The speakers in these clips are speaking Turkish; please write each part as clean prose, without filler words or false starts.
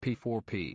P4P.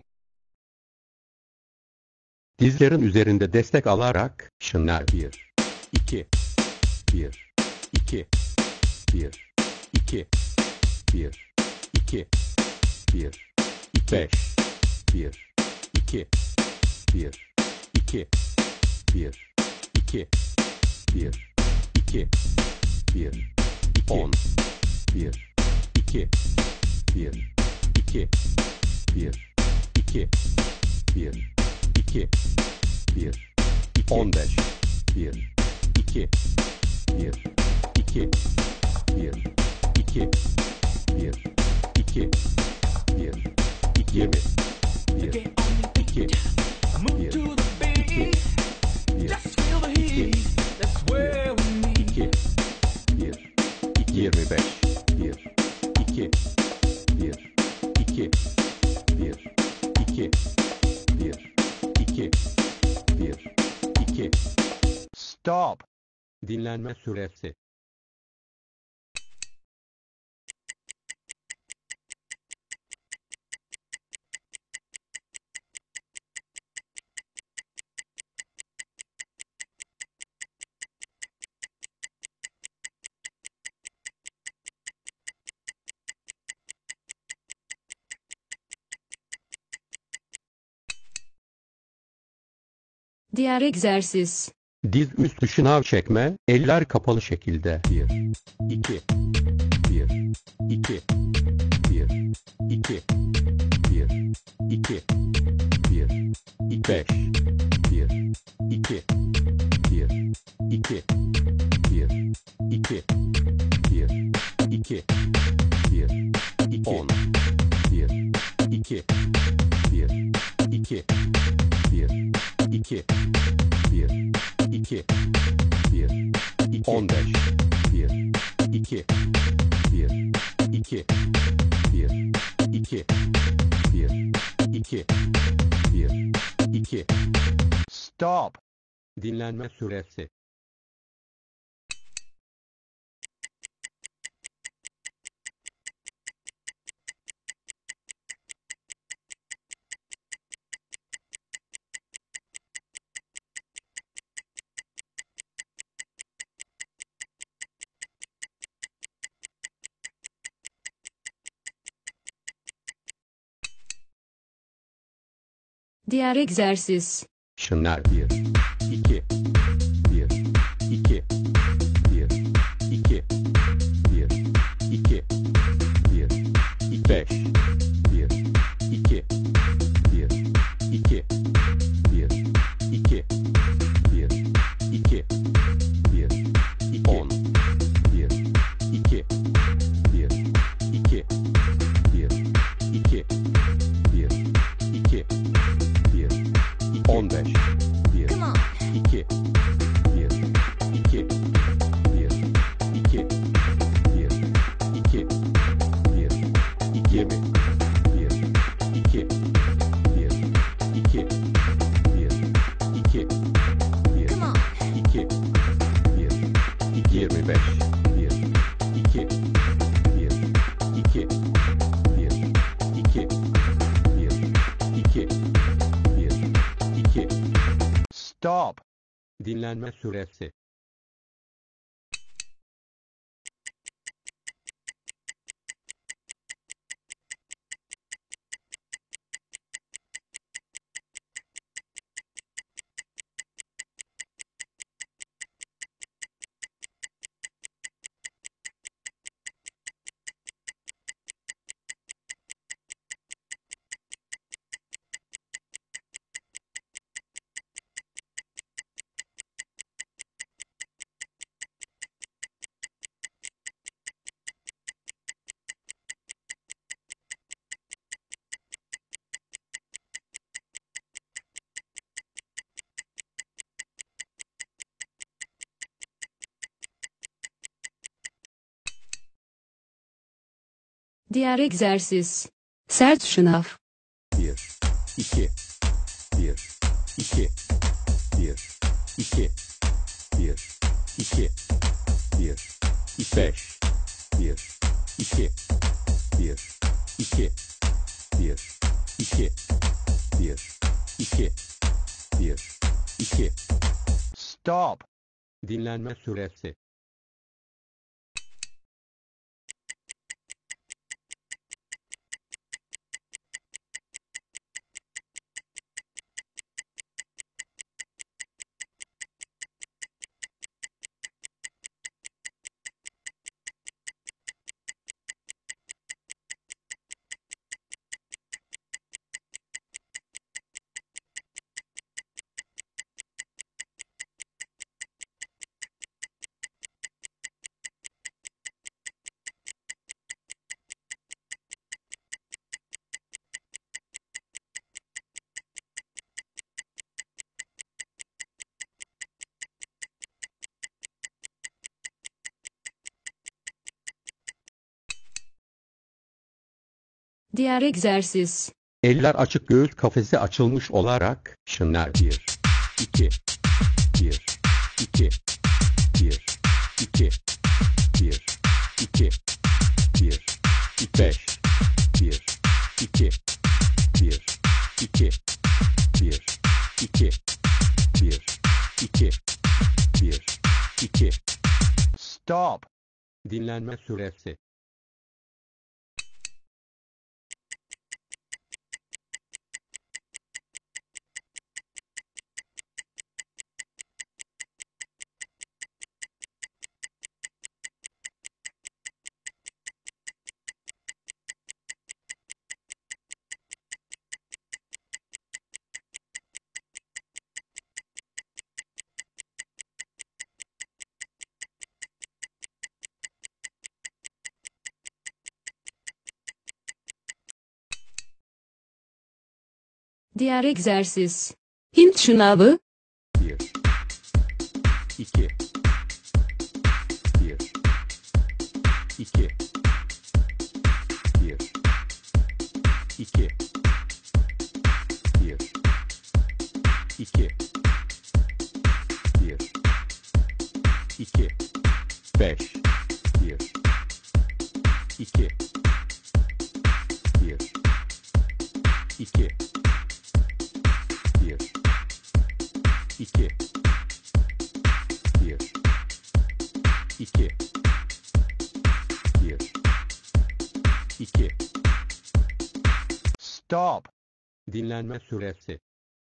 Dizlerin üzerinde destek alarak şınlar 1, 2, 1, 2, 1, 2, 1, 2, 1, 5, 1, 2, 1, 2, 1, 2, 1, 2, 1, 10, 1, 2, 1, 2, 1, 2, 1, 2, 1, 15, 1, 2, 1, 2, 1, 2, 1, 2, 1, 20, 1, 2, 1, 2, 1, Just feel the heat. That's where we meet. 2, 1, 25, 1, 2, 1, 2, 1, 2, 1, 2, 1, 2. Stop. Dinlenme süresi. Diğer egzersiz. Diz üstü şınav çekme, eller kapalı şekilde. 1, 2, 1, 2, 1, 2, 1, 2, 1, 5, 1, 2, 1, 2, 1, 2, 1, 2, 1, 10, 1, 2, 1, 2, 1, 2, 1, 2, 1, 15, 1, 2, 1, 2, 1, 2, 1, 2, 1, 2. Stop. Dinlenme süresi. Diğer egzersiz. Şınlar 1, 2, 1, 2, 1, 2, 1, 2, 1, 5, 1, 2, 1, 2, 1, 2, 1, 2, 1, 10, 1, 2, 1, 2, 1, 2, 1, 2, 1, 15, 1, Come on. 2, 1, 2, 1, 2, 1, 2, 1, 20, 1, 2, 1, 2, 1, 2, 1, Come on. 2, 1, 25, 1, 2, 1, 2, 1, 2, 1, 2, 1, 2. Stop. Dinlenme süresi. Diğer egzersiz. Sert şınav. 1, 2, 1, 2, 1, 2, 1, 2, 1, 5, 1, 2, 1, 2, 1, Stop. Dinlenme süresi. Diğer egzersiz. Eller açık, göğüs kafesi açılmış olarak şınlar. 1, 2, 1, 2, 1, 2, 1, 2, 1, 5, 1, 2, 1, 2, 1, 2, 1, 2, 1, 2. Stop. Dinlenme süresi. Diğer egzersiz. Hint şınavı. 1, 2, 1, 2, 1, 2, 1, 2, 1, 2, 5, 1, 2, 1, 2, 1, 2, 1, 2, 1, 2. Stop. Dinlenme süresi.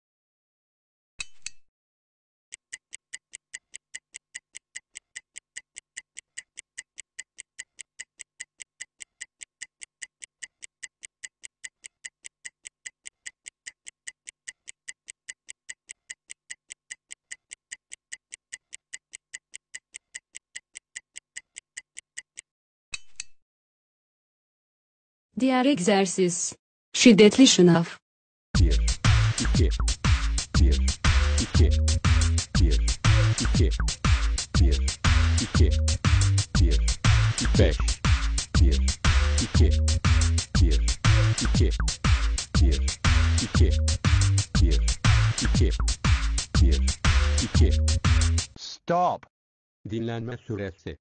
Diğer egzersiz. Şiddetli şınav. 1, 2, 1, 2, 1, 2, 1, 2, 1, 5, 1, 2, 1, 2, 1, 2, 1, 2, 1, 2. Stop. Dinlenme süresi.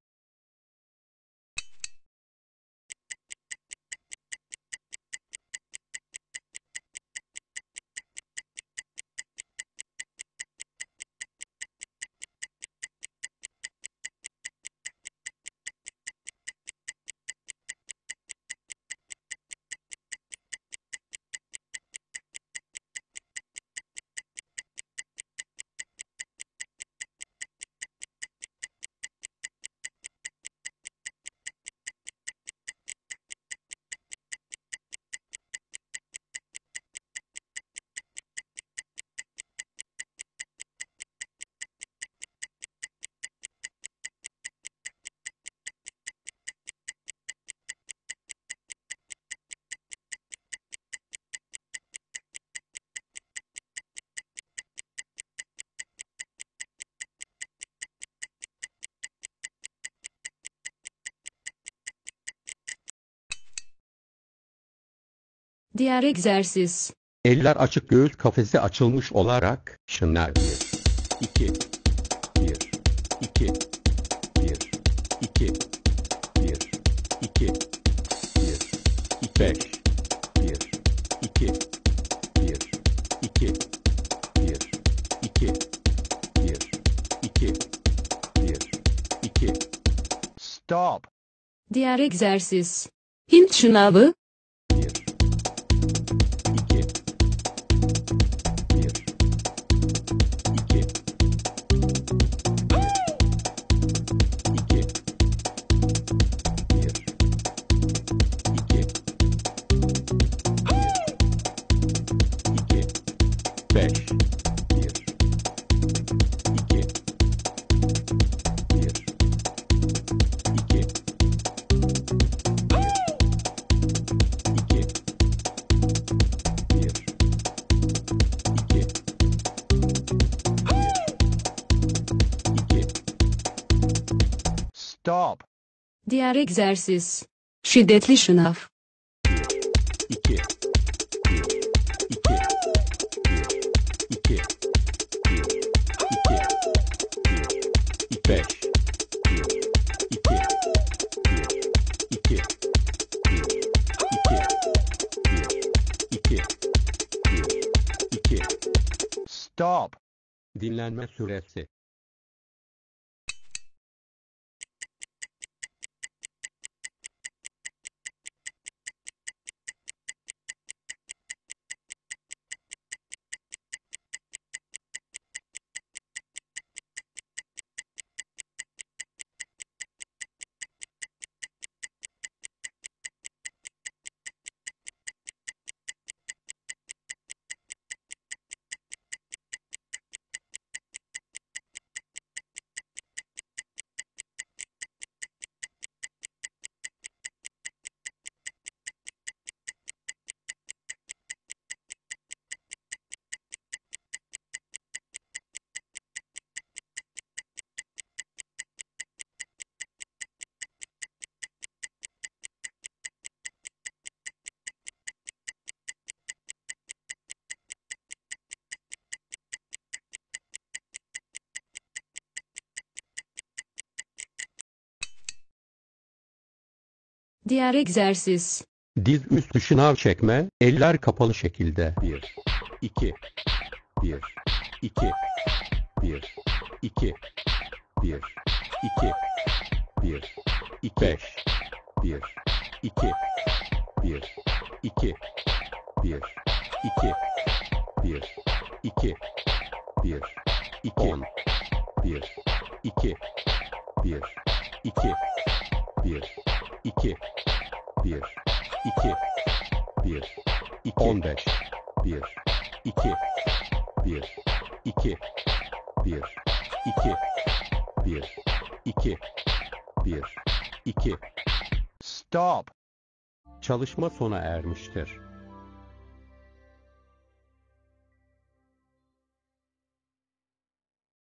Diğer egzersiz. Eller açık, göğüs kafesi açılmış olarak şınlar. 1, 2, 1, 2, 1, 2, 1, 2, 1, 5, 1, 2, 1, 2, 1, 2, 1, 2, Stop. Diğer egzersiz. Hint şınavı. 1 2 1 2 2 1 2 2 5 1 2 1 2 2 1 2 2 Stop. Diğer egzersiz. Şiddetli şınav. 2 1 2 1 2 1 2 1 5 1 2 1 2 1 2 1 2 1 2 Stop. Dinlenme süresi. Diğer egzersiz. Diz üstü şınav çekme, eller kapalı şekilde. 1 2 1 2 1 2 1 2 1 2 5 1 2 1 2 1 2 1 2 1 2 10 1 2 1 2 1 2 1 2 1 2 15 1 2 1 2 1 2 1 2 1 2 Stop. Çalışma sona ermiştir.